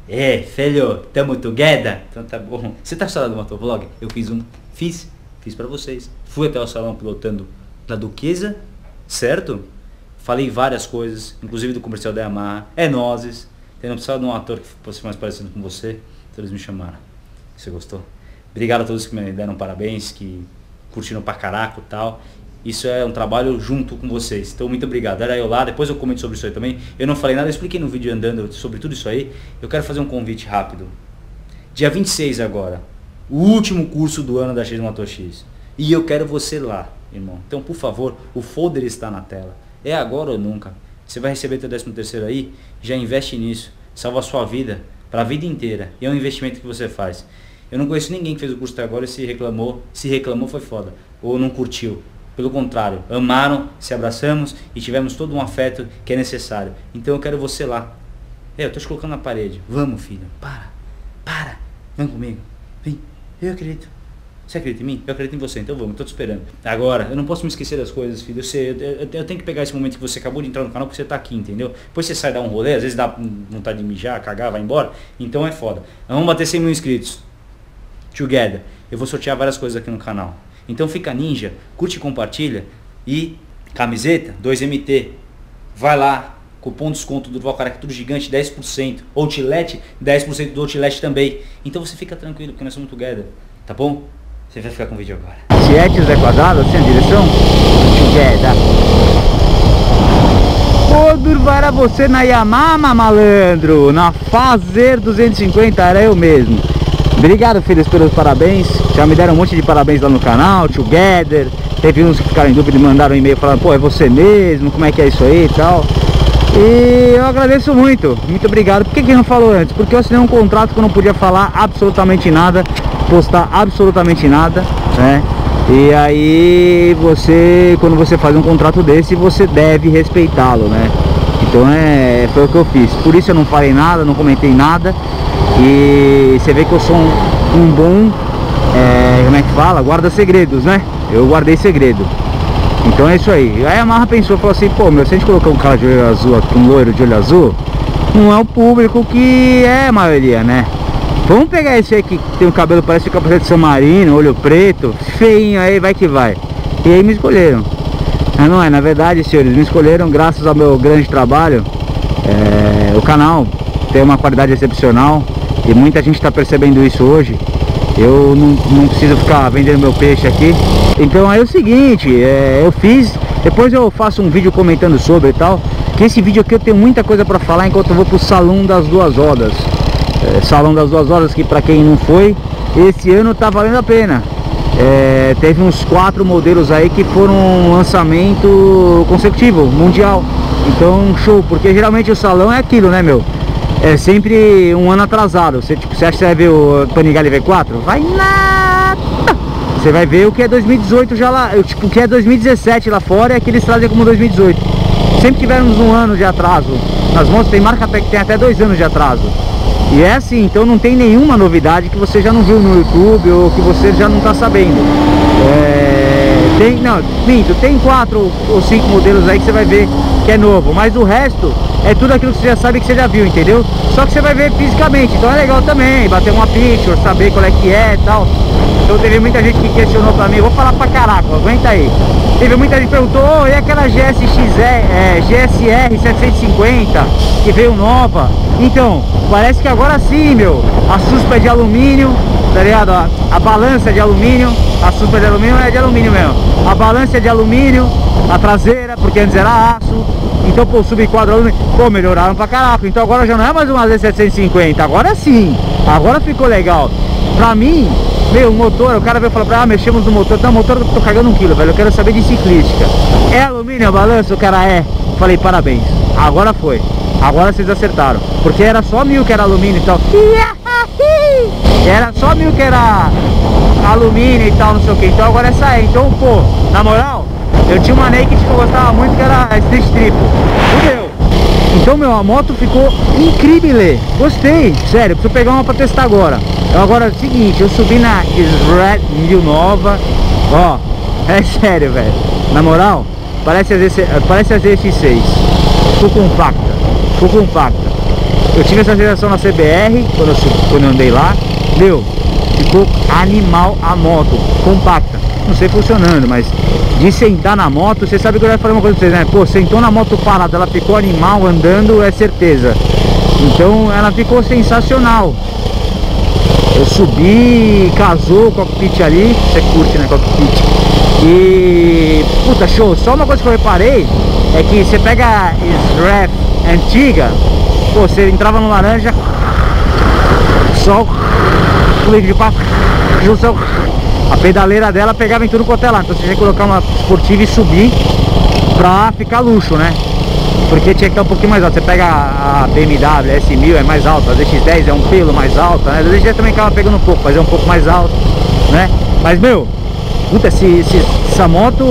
É, filho, tamo together? Então tá bom. Você tá no salão do motovlog? Eu fiz pra vocês. Fui até o salão pilotando da Duquesa, certo? Falei várias coisas, inclusive do comercial da Yamaha. É nozes. Eu não precisava de um ator que fosse mais parecido com você, então eles me chamaram. Você gostou? Obrigado a todos que me deram parabéns, que curtiram pra caraca e tal. Isso é um trabalho junto com vocês. Então muito obrigado. Era eu lá, depois eu comento sobre isso aí também. Eu não falei nada, eu expliquei no vídeo andando sobre tudo isso aí. Eu quero fazer um convite rápido. Dia 26 agora, o último curso do ano da X Moto X. E eu quero você lá, irmão. Então por favor, o folder está na tela. É agora ou nunca. Você vai receber teu 13º aí, já investe nisso. Salva a sua vida, para a vida inteira. E é um investimento que você faz. Eu não conheço ninguém que fez o curso até agora e se reclamou foi foda. Ou não curtiu. Pelo contrário, amaram, se abraçamos e tivemos todo um afeto que é necessário. Então eu quero você lá. Eu tô te colocando na parede. Vamos, filho. Para. Vem comigo. Vem. Eu acredito. Você acredita em mim? Eu acredito em você. Então vamos, tô te esperando. Agora, eu não posso me esquecer das coisas, filho. Eu tenho que pegar esse momento que você acabou de entrar no canal porque você tá aqui, entendeu? Depois você sai dar um rolê, às vezes dá vontade de mijar, cagar, vai embora. Então é foda. Vamos bater 100 mil inscritos. Together. Eu vou sortear várias coisas aqui no canal. Então fica ninja, curte e compartilha. E camiseta 2MT, vai lá, cupom de desconto do Durval Careca, tudo gigante, 10%, Outlet, 10% do Outlet também. Então você fica tranquilo, porque nós somos together, tá bom? Você vai ficar com o vídeo agora. Tietes é quadrado, assim a direção? Together. Ô Durval, era você na Yamaha, malandro, na Fazer 250, era eu mesmo. Obrigado, filhos, pelos parabéns. Já me deram um monte de parabéns lá no canal, together. Teve uns que ficaram em dúvida e mandaram um e-mail falando, pô, é você mesmo, como é que é isso aí e tal. E eu agradeço muito obrigado. Por que não falou antes? Porque eu assinei um contrato que eu não podia falar absolutamente nada, postar absolutamente nada, né? E aí você, quando você faz um contrato desse, você deve respeitá-lo, né? Então foi o que eu fiz. Por isso eu não falei nada, não comentei nada. E você vê que eu sou um bom, como é que fala? Guarda segredos, né? Eu guardei segredo. Então é isso aí. Aí a Yamaha pensou, falou assim, pô, meu, se a gente colocar um cara de olho azul aqui, um loiro de olho azul, não é o público que é a maioria, né? Vamos pegar esse aí que tem o cabelo, parece o capacete de San Marino, olho preto, feinho aí, vai que vai. E aí me escolheram. Mas não é, na verdade, senhores, me escolheram graças ao meu grande trabalho. O canal tem uma qualidade excepcional e muita gente está percebendo isso hoje. Eu não preciso ficar vendendo meu peixe aqui. Então aí é o seguinte, eu fiz, depois eu faço um vídeo comentando sobre e tal, que esse vídeo aqui eu tenho muita coisa para falar enquanto eu vou pro Salão das Duas Rodas. Salão das Duas Rodas, que para quem não foi, esse ano tá valendo a pena. Teve uns 4 modelos aí que foram um lançamento consecutivo, mundial. Então show, porque geralmente o salão é aquilo, né, meu? É sempre um ano atrasado. Você acha que você vai ver o Panigale V4? Vai nada! Você vai ver o que é 2018 já lá, o que é 2017 lá fora, é que eles trazem como 2018. Sempre tivemos um ano de atraso. Nas motos tem marca até que tem até 2 anos de atraso. E é assim, então não tem nenhuma novidade que você já não viu no YouTube ou que você já não está sabendo. Tem 4 ou 5 modelos aí que você vai ver que é novo, mas o resto é tudo aquilo que você já sabe, que você já viu, entendeu? Só que você vai ver fisicamente, então é legal também, bater uma picture, saber qual é que é e tal. Então teve muita gente que questionou pra mim, eu vou falar pra caraca, aguenta aí. Teve muita gente que perguntou, oh, e aquela GSR 750 que veio nova? Então, parece que agora sim, meu, a suspa é de alumínio, tá ligado? A balança é de alumínio, a suspa é de alumínio, é de alumínio mesmo. A balança é de alumínio, a traseira, porque antes era aço. Então, pô, o subquadro alumínio, pô, melhoraram pra caraca. Então agora já não é mais uma Z750, agora sim, agora ficou legal. Pra mim, meu, o motor, o cara veio falar pra mexemos no motor. Não, o motor eu tô cagando 1 quilo, velho, eu quero saber de ciclística. É alumínio a balança? O cara é. Falei, parabéns, agora foi. Agora vocês acertaram, porque era só 1000 que era alumínio e tal. Era só 1000 que era alumínio e tal, não sei o que. Então agora essa é. Então, pô, na moral, eu tinha uma Naked que eu gostava muito, que era Street Triple. Fudeu. Então, meu, a moto ficou incrível. Gostei, sério, preciso pegar uma pra testar agora. Agora é o seguinte, eu subi na Red 1000 nova. Ó, é sério, velho. Na moral, parece a ZX6. Ficou compacta. Eu tive essa sensação na CBR, quando eu andei lá. Meu, ficou animal a moto, compacta. Não sei funcionando, mas de sentar na moto, você sabe que eu já falei uma coisa pra vocês, né? Pô, sentou na moto parada, ela ficou animal andando, é certeza. Então ela ficou sensacional. Eu subi, casou o cockpit ali, você curte, né, cockpit. E puta, show. Só uma coisa que eu reparei é que você pega a SRAF antiga, pô, você entrava no laranja, só fluido de passo, a pedaleira dela pegava em tudo quanto é lá. Então você tinha que colocar uma esportiva e subir pra ficar luxo, né? Porque tinha que estar um pouquinho mais alto. Você pega a BMW S1000, é mais alta, a DX10 é um pelo mais alta, né? A DX10 também acaba pegando um pouco, mas é um pouco mais alto, né? Mas meu, puta, essa moto,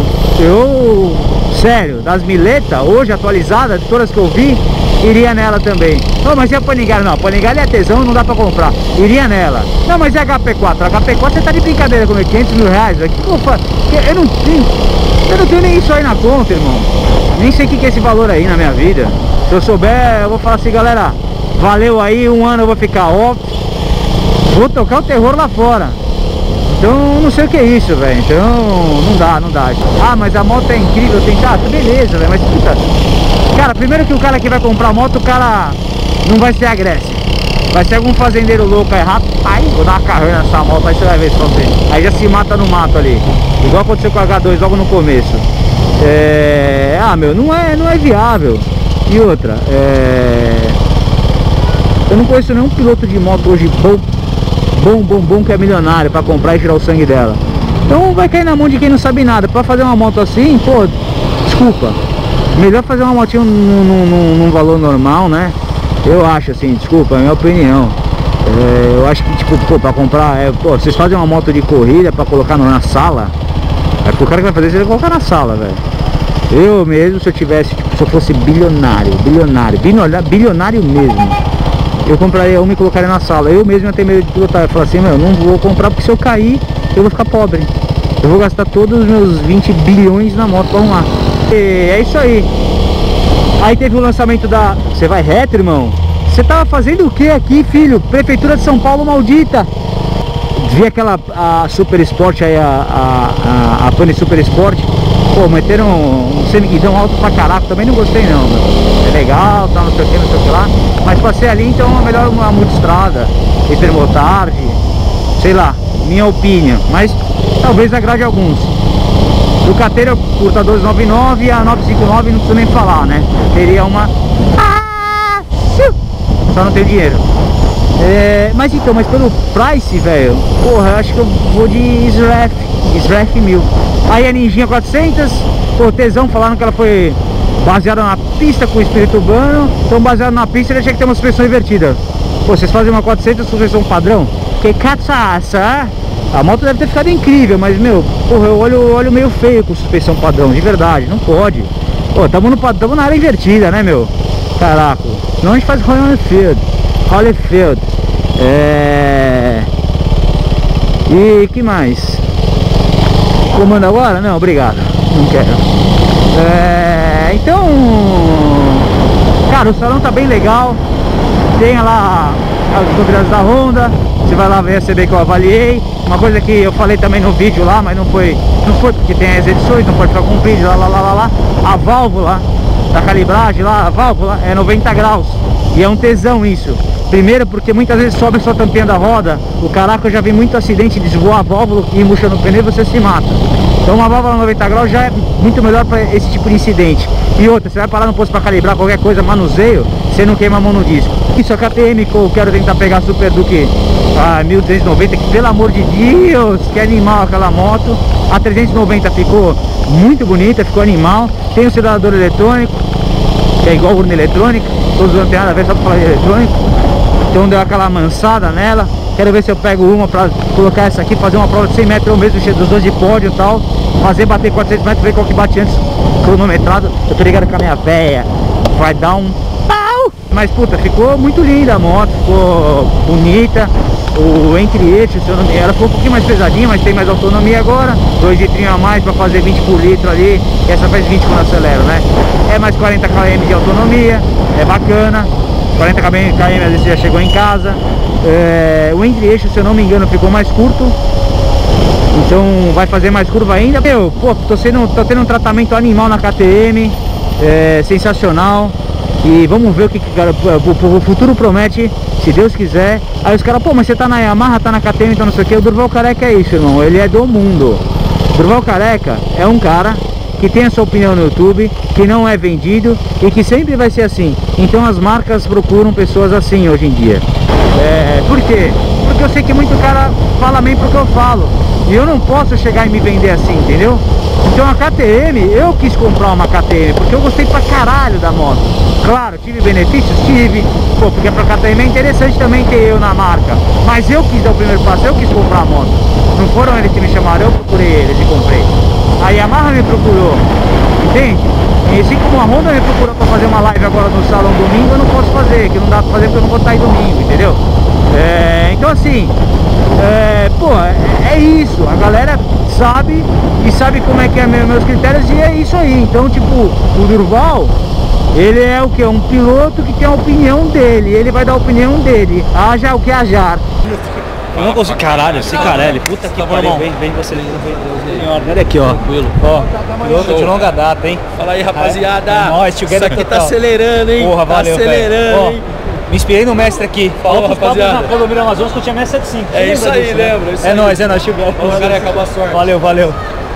sério, das miletas, hoje atualizada, de todas que eu vi, iria nela também. Não, mas e a Panigale? Não, a Panigale é tesão, não dá pra comprar. Iria nela. Não, mas e a HP4? A HP4 você tá de brincadeira comigo, 500 mil reais, velho. O que eu faço? Eu não tenho nem isso aí na conta, irmão. Nem sei o que é esse valor aí na minha vida. Se eu souber, eu vou falar assim, galera, valeu aí, um ano eu vou ficar off, vou tocar o terror lá fora. Então não sei o que é isso, velho. Então não dá. Ah, mas a moto é incrível, tem que... Ah, beleza, velho, mas puta, cara, primeiro que o cara que vai comprar a moto, o cara não vai ser agressivo. Vai ser algum fazendeiro louco aí, rapaz, vou dar uma carreira nessa moto, aí você vai ver só você. Aí já se mata no mato ali. Igual aconteceu com a H2 logo no começo. Ah, meu, não é viável. E outra, eu não conheço nenhum piloto de moto hoje bom que é milionário pra comprar e tirar o sangue dela. Então vai cair na mão de quem não sabe nada. Pra fazer uma moto assim, pô, desculpa, melhor fazer uma motinha num valor normal, né? Eu acho assim, desculpa, é a minha opinião. Eu acho que, tipo, pô, pra comprar, pô, vocês fazem uma moto de corrida pra colocar na sala. O cara que vai fazer isso, ele vai colocar na sala, velho. Eu mesmo, se eu tivesse, tipo, se eu fosse bilionário mesmo, eu compraria uma e colocaria na sala. Eu mesmo ia ter medo de pilotar. Eu falo assim, meu, não vou comprar porque se eu cair, eu vou ficar pobre. Eu vou gastar todos os meus 20 bilhões na moto pra arrumar. E é isso aí. Aí teve o lançamento da... Você vai reto, irmão? Você tava fazendo o que aqui, filho? Prefeitura de São Paulo maldita. Vi aquela Super Sport aí, a Pane Super Sport. Pô, meteram um semiguidão alto pra caraca. Também não gostei não, meu. É legal, tá, não sei o que lá. Mas passei ali, então é melhor uma multistrada, hipermotard, sei lá, minha opinião. Mas talvez agrade alguns. Ducateira eu curto a 299 e a 959 não preciso nem falar, né? Teria uma... Só não tenho dinheiro. Mas então, mas pelo price, velho, porra, eu acho que eu vou de SRAF 1000. Aí a Ninjinha 400, pô, tesão, falaram que ela foi baseada na pista com o espírito urbano. Então baseado na pista, ele tinha que ter uma suspensão invertida. Pô, vocês fazem uma 400 suspensão padrão? Que cachaça! A moto deve ter ficado incrível, mas, meu, porra, eu olho meio feio com suspensão padrão, de verdade, não pode. Pô, tamo na área invertida, né, meu? Caraca, senão a gente faz Holyfield. E que mais? Comando agora? Não, obrigado, não quero. Então, cara, o salão tá bem legal. Tem lá as novidades da Honda. Você vai lá ver a CB que eu avaliei. Uma coisa que eu falei também no vídeo lá, mas não foi porque tem as edições, não pode ficar com vídeo lá. A válvula da calibragem lá, a válvula é 90 graus. E é um tesão isso. Primeiro porque muitas vezes sobe só a tampinha da roda. O caraca, eu já vi muito acidente de desvoar a válvula e murcha no pneu e você se mata. Então uma válvula 90 graus já é muito melhor para esse tipo de incidente. E outra, você vai parar no posto para calibrar qualquer coisa, manuseio, você não queima a mão no disco. Isso, a KTM que eu quero tentar pegar Super Duke 1290, que pelo amor de Deus, que animal aquela moto. A 390 ficou muito bonita, ficou animal. Tem o acelerador eletrônico, que é igual urna eletrônica. Todos não tem nada a ver, só para falar de eletrônico. Então deu aquela amansada nela. Quero ver se eu pego uma pra colocar essa aqui, fazer uma prova de 100 metros eu mesmo, dos dois de pódio e tal. Fazer bater 400 metros, ver qual que bate antes, cronometrado. Eu tô ligado com a minha véia, vai dar um pau. Mas puta, ficou muito linda a moto, ficou bonita. O entre-eixo, se eu não me engano, ela ficou um pouquinho mais pesadinha, mas tem mais autonomia agora. 2 litrinhos a mais pra fazer 20 por litro ali. E essa faz 20 quando acelero, né? É mais 40 km de autonomia, é bacana. 40 km às vezes você já chegou em casa. O entre-eixo, se eu não me engano, ficou mais curto, então vai fazer mais curva ainda. Meu, pô, tô tendo um tratamento animal na KTM, sensacional. E vamos ver o que o futuro promete, se Deus quiser. Aí os caras, pô, mas você tá na Yamaha, tá na KTM, então não sei o que. O Durval Careca é isso, irmão, ele é do mundo. O Durval Careca é um cara que tem a sua opinião no YouTube, que não é vendido e que sempre vai ser assim. Então as marcas procuram pessoas assim hoje em dia. Por quê? Porque eu sei que muito cara fala bem pro que eu falo, e eu não posso chegar e me vender assim, entendeu? Então a KTM, eu quis comprar uma KTM porque eu gostei pra caralho da moto. Claro, tive benefícios? Tive. Pô, porque pra KTM é interessante também ter eu na marca. Mas eu quis dar o primeiro passo, eu quis comprar a moto. Não foram eles que me chamaram, eu procurei eles e comprei. A Yamaha me procurou, entende? E assim como a Honda me procurou pra fazer uma live agora no salão domingo, eu não posso fazer, que não dá pra fazer porque eu não vou estar aí domingo, entendeu? Então assim, pô, é isso, a galera sabe e sabe como é que é meus critérios, e é isso aí. Então tipo, o Durval, ele é o que? Um piloto que tem a opinião dele, ele vai dar a opinião dele, haja o que hajar. Eu não consigo, caralho, Cicarelli, puta que pariu, vem você, olha aqui, ó, piloto de longa data, hein? Fala aí, rapaziada, Isso aqui tá acelerando, hein? Porra, valeu, acelerando, hein? Me inspirei no mestre aqui. Falou, rapaziada. Na Clodomiro Amazonas que eu tinha 675. É isso aí, lembra? É nóis, Tio Guedes. Ô, careca, boa sorte. Valeu.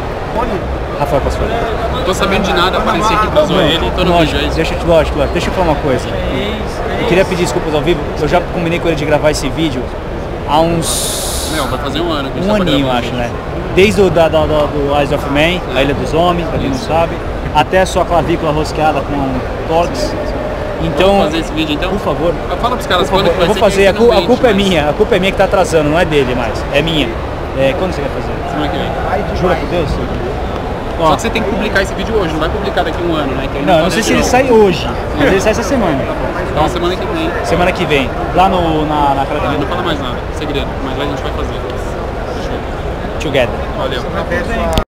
Rafael, posso falar? Não tô sabendo de nada, apareci aqui pra zoar ele, tô no vídeo aí. Lógico, deixa eu falar uma coisa. Eu queria pedir desculpas ao vivo, eu já combinei com ele de gravar esse vídeo há uns... vai fazer um ano que a gente Um aninho, acho, né? Desde do Eyes of Man, a Ilha dos Homens, pra quem não sabe, até a sua clavícula rosqueada com Torx. Então, vamos fazer esse vídeo então? Por favor. Fala pros caras quando que vai ser. Eu vou fazer, a culpa é minha, a culpa é minha que tá atrasando, não é dele mais, é minha. Quando você quer fazer? Semana que vem. Jura por Deus? Só que você tem que publicar esse vídeo hoje, não vai publicar daqui a um ano, né? Não, não sei se ele sai hoje, mas ele sai essa semana. Então semana que vem. Semana que vem, lá na academia. Não fala mais nada, segredo, mas lá a gente vai fazer. Together. Valeu.